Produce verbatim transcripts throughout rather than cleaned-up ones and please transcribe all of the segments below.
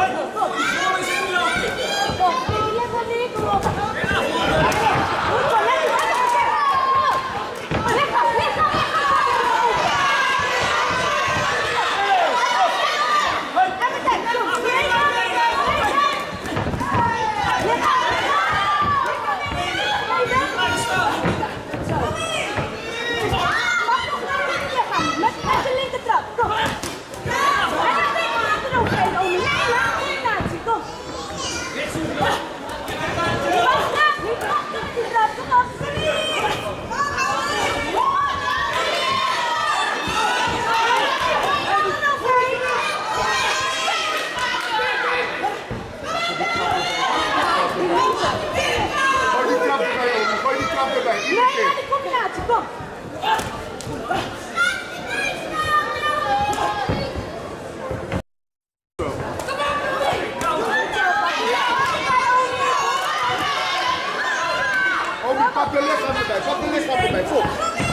Pak de lichaam erbij, pak de lichaam erbij, kom.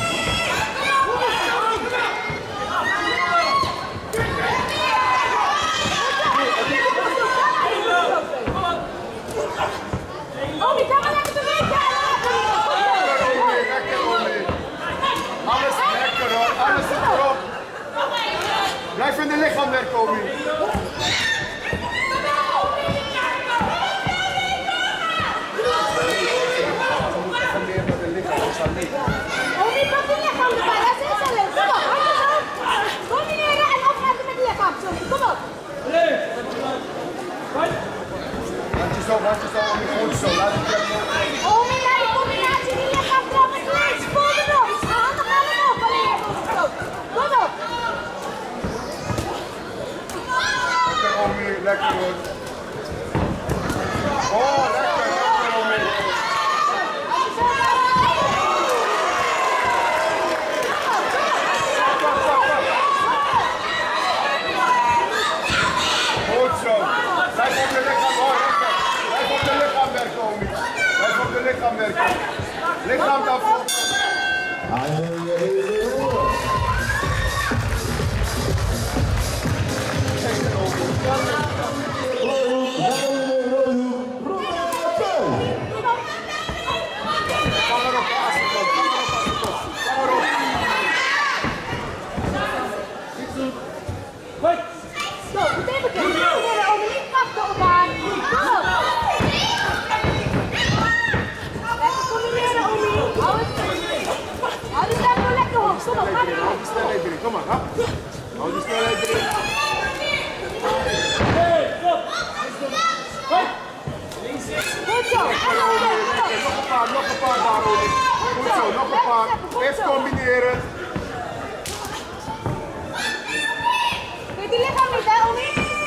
Omi, ga maar lekker bewegen! Alles lekker hoor, alles zit erop. Blijf in de lichaam werken, Omi. Omi, pak je lichaam erbij, dat is alleen. Kom op, handen zo. Combineren en opletten met je lichaam. Zo, kom op. Handje zo, handje zo, Omi, goed zo. Laat het even. Omi, naar de combinatie die lichaam trap met links. Voel erop. Handen gaan erop, alleen je doet het zo. Kom op. Lekker, Omi, lekker hoor. Oh, lekker, lekker, Omi. Lichaam werken. Lichaam daarvoor. Zo, meteen beginnen. Om niet vast te elkaar. Kom op. Hou die tempo lekker hoog, kom op, ga erin. Hou die snelheid erin, kom maar, ha? Hou die snelheid erin. Goed zo, nog een paar, nog een paar daar, Omi. Goed zo, nog een paar. Eerst combineren. Weet die lichaam niet, hè, Omi?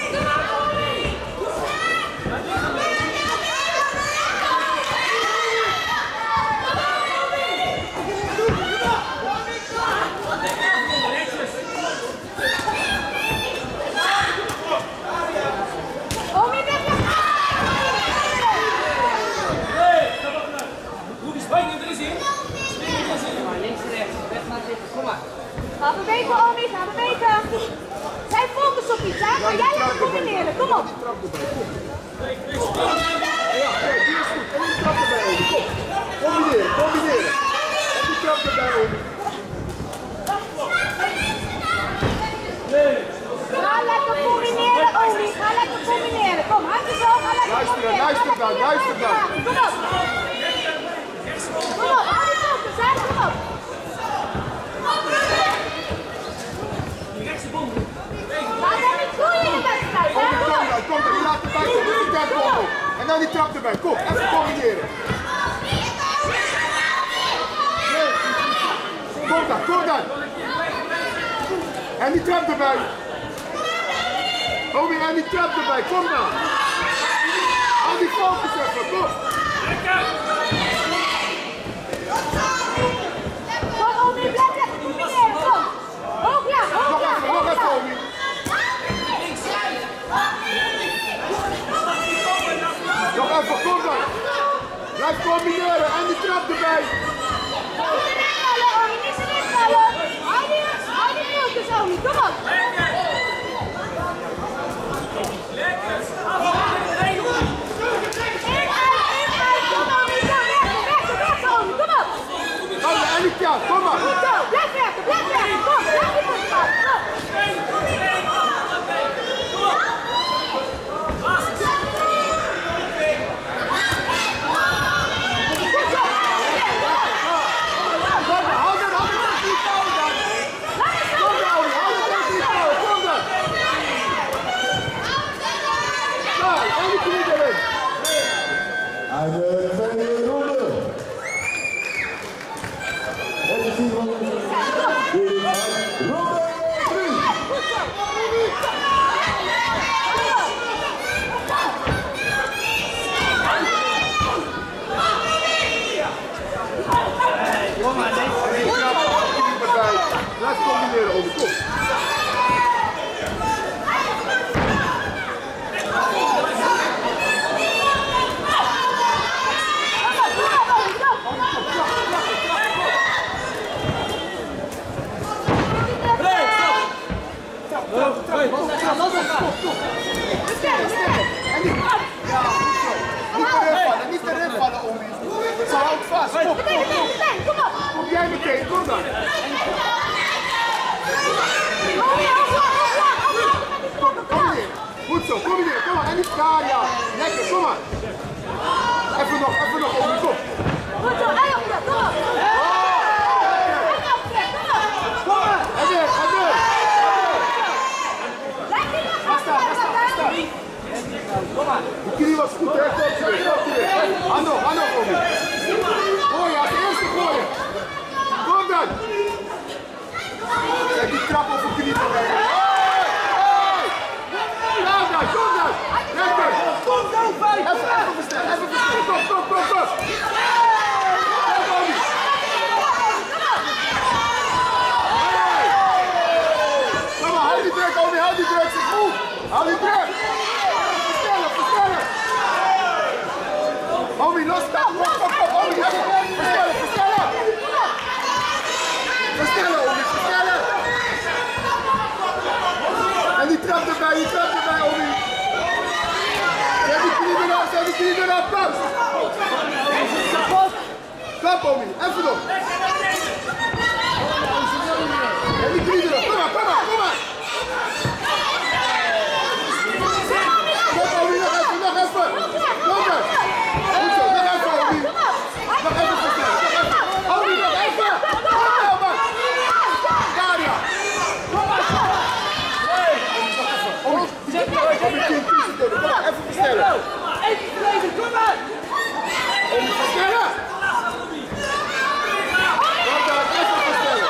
Ga bewegen, Omi, ga bewegen. Zij focus op iets, hè? Maar jij gaat combineren, kom op. Ja, die is goed. En die trap erbij, Omi, kom. Combineren, combineren. En die trap erbij, Omi. Ga lekker combineren, Omi. Ga lekker combineren. Kom, handjes zo, ga lekker luister, combineren. luister dan, luister dan. Kom op. Kom op, hou die focus, hè? Kom op. Laat hem niet groeien in de wedstrijd, hè? Kom dan, kom dan, die laat erbij komen, die tempo op. En dan die trap erbij, kom, even combineren. Kom dan, kom dan. En die trap erbij. Omi, en die trap erbij, kom dan. Hou die focus even, kom. Kom, Omi, blijf lekker combineren, kom. Hoog ja, hoog ja, Nog hoog even, ja. Omi. Nog even, kom dan. Blijf combineren en die trap erbij. Niet erin vallen, Omi, niet erin vallen. Hou die, hou die focus, Omi, kom op. Lekker! bal. En die knie erin. En de tweede ronde. En de vierde ronde. Ronde drie. Kom maar, nee. Blijf combineren, over. Kom. Niet erin vallen, Omi. Ze houdt vast. Kom, kom, kom. Kom jij meteen, kom dan. Kom, kom hier. Goed zo, kom hier. Kom maar. En niet daar, ja. Lekker, kom maar. Even nog, even nog, Omi, kom. Goed zo, en op, kom op. Kom maar. En weer, en weer. Die knie was goed, hè? Kom terug, kom terug. Hand op, hand op, Omi. Gooi, als eerste gooien. Kom dan. Zet die trap op de knie te leggen. Hey! Hey! Kom dan, kom dan. Lekker. Kom dan, vijf. Even, even verstellen, even verstellen. Kom, kom, kom, kom. Kom, Omi. Hey! Kom maar, hou die druk, Omi, hou die druk. Zit goed. Hou die druk. Omi, los dan! Kom, kom, kom! Omi, versnellen, versnellen! Versnellen, Omi, versnellen! En die trap erbij, die trap erbij, Omi! Zet die knie erop, zet die knie erop, klap! Klap, Omi, even nog! Zet die knie erop, kom maar, kom maar, kom maar! Kom, Omi, nog even, nog even! Kom maar! Goed zo, nog even, Omi! Nog even versnellen, nog even! Omi, nog even! Kom nou, man! Daar, ja! Kom maar! Hey! Omi, zet maar, Omi, tien, tien seconden, kom maar, even versnellen! Even verleden, kom maar! Omi, versnellen! Kom daar, even versnellen!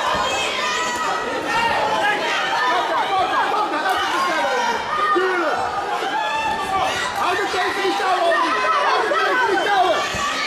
Kom daar, kom daar, kom daar, even versnellen, Omi! Tuurlijk! Hou de tegen die touw, Omi! Hou de tegen die touwen!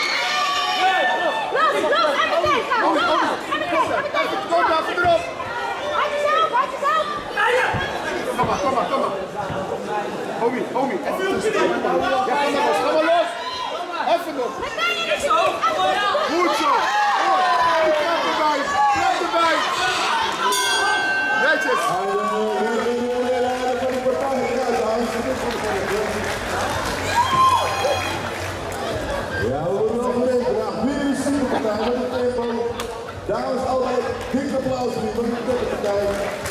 Los, los, even deze! Omi, Omi, kom daar, even, kom daar, even erop! Uit jezelf, uit jezelf! Kom maar, kom maar, kom maar! Omi, Omi, even tussendoor. Ja, kom maar los, kom maar los! Even nog! Goed zo! Goed! Die trap erbij, trap erbij! Netjes! Ja, we worden nog een graag weer een superpartij met het tempo. Dames, altijd dik applaus voor die partij.